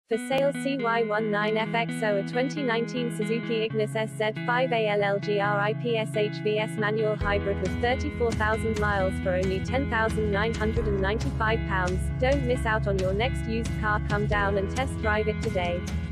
For sale CY19FXO, a 2019 Suzuki Ignis SZ5 ALLGRIP SHVS manual hybrid with 34,000 miles for only £10,995. Don't miss out on your next used car. Come down and test drive it today.